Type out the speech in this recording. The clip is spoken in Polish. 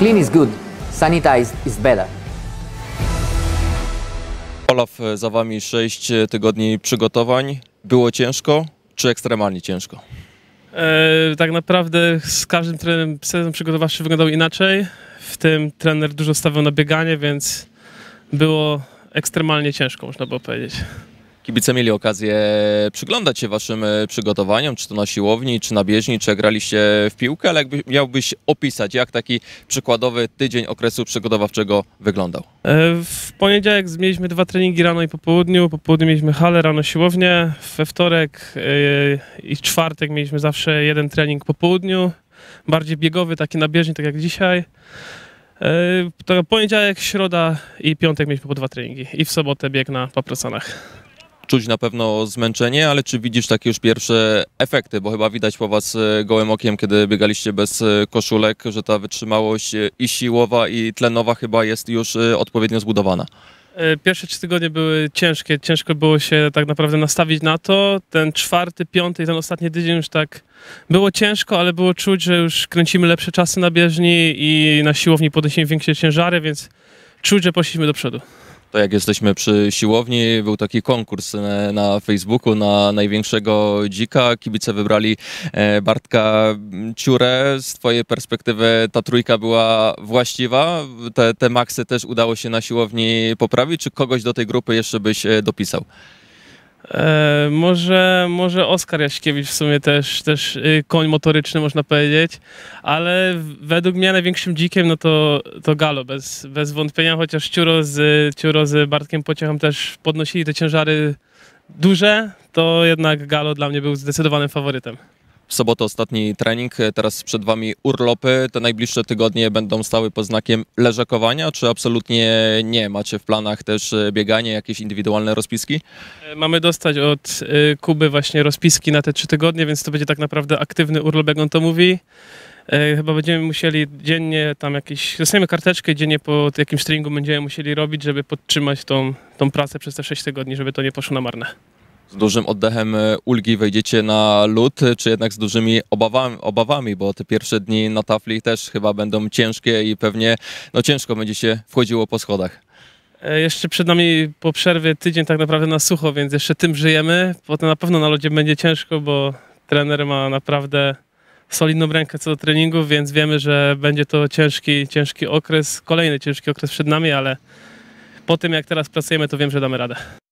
Clean is good, sanitized is better. Olaf, za wami 6 tygodni przygotowań. Było ciężko czy ekstremalnie ciężko? Tak naprawdę z każdym trenerem sezon przygotowawczy wyglądał inaczej. W tym trener dużo stawiał na bieganie, więc było ekstremalnie ciężko, można było powiedzieć. Kibice mieli okazję przyglądać się waszym przygotowaniom, czy to na siłowni, czy na bieżni, czy graliście w piłkę, ale jakby miałbyś opisać, jak taki przykładowy tydzień okresu przygotowawczego wyglądał? W poniedziałek mieliśmy 2 treningi rano i po południu mieliśmy halę, rano siłownię, we wtorek i w czwartek mieliśmy zawsze 1 trening po południu, bardziej biegowy, taki na bieżni, tak jak dzisiaj. To poniedziałek, środa i piątek mieliśmy po 2 treningi i w sobotę bieg na paprosanach. Czuć na pewno zmęczenie, ale czy widzisz takie już pierwsze efekty? Bo chyba widać po was gołym okiem, kiedy biegaliście bez koszulek, że ta wytrzymałość i siłowa, i tlenowa chyba jest już odpowiednio zbudowana. Pierwsze 3 tygodnie były ciężkie, ciężko było się tak naprawdę nastawić na to. Ten 4., 5. i ten ostatni tydzień już tak było ciężko, ale było czuć, że już kręcimy lepsze czasy na bieżni i na siłowni podnosimy większe ciężary, więc czuć, że poszliśmy do przodu. To jak jesteśmy przy siłowni, był taki konkurs na Facebooku na największego dzika. Kibice wybrali Bartka Ciurę. Z twojej perspektywy ta trójka była właściwa? Te maksy też udało się na siłowni poprawić? Czy kogoś do tej grupy jeszcze byś dopisał? Może Oskar Jaśkiewicz w sumie też koń motoryczny, można powiedzieć, ale według mnie największym dzikiem no to Galo, bez wątpienia, chociaż Ciuro z Bartkiem Pociechą też podnosili te ciężary duże, to jednak Galo dla mnie był zdecydowanym faworytem. W sobotę ostatni trening, teraz przed wami urlopy. Te najbliższe tygodnie będą stały pod znakiem leżakowania, czy absolutnie nie? Macie w planach też bieganie, jakieś indywidualne rozpiski? Mamy dostać od Kuby właśnie rozpiski na te 3 tygodnie, więc to będzie tak naprawdę aktywny urlop, jak on to mówi. Chyba będziemy musieli dziennie tam dostaniemy karteczkę i dziennie po jakimś treningu będziemy musieli robić, żeby podtrzymać tą pracę przez te 6 tygodni, żeby to nie poszło na marne. Z dużym oddechem ulgi wejdziecie na lód, czy jednak z dużymi obawami, bo te pierwsze dni na tafli też chyba będą ciężkie i pewnie ciężko będzie się wchodziło po schodach. Jeszcze przed nami po przerwie tydzień tak naprawdę na sucho, więc jeszcze tym żyjemy. Potem na pewno na lodzie będzie ciężko, bo trener ma naprawdę solidną rękę co do treningów, więc wiemy, że będzie to ciężki okres, kolejny ciężki okres przed nami, ale po tym jak teraz pracujemy, to wiem, że damy radę.